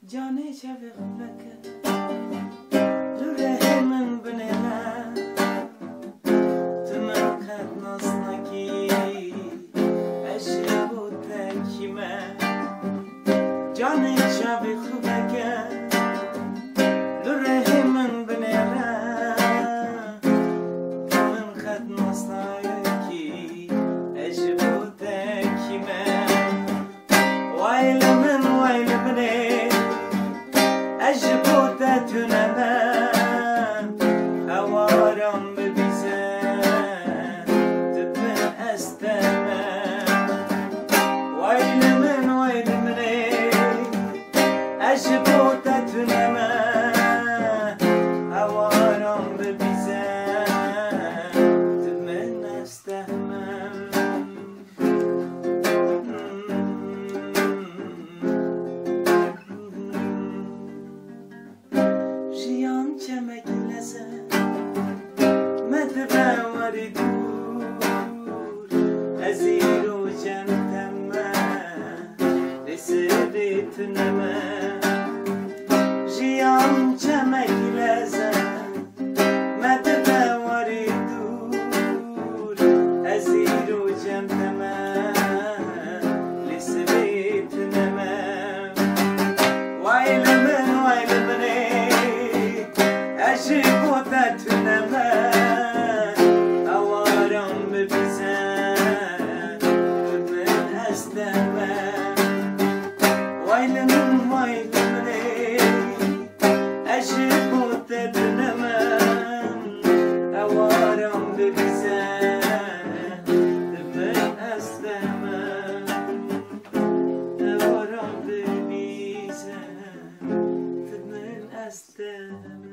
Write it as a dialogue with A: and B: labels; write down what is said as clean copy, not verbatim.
A: جاني شافي خفك لوره من بنينا تمن قد نصنكي أشرب تكيما جاني شافي خفك لوره من بنينا تمن قد نصنكي أشرب تكيما ويل من ويل مني أجبوت تنمان أوارم ببيزان تبن أستمان ويل من ويل مني أجبوت تنمان أوارم ببيزان تبن أستمان جيان چمك لزن مدبا وردور أزير و جنتما لسريت نما جيان چمك لزن مدبا وردور أزير و جنتما لسريت نما ويل من ويل مني أشبوت تنمان أوارم ببيزان من أستمان ويل من ويل مني أشبوت تنمان أوارم ببيزان من أستمان أوارم ببيزان من أستمان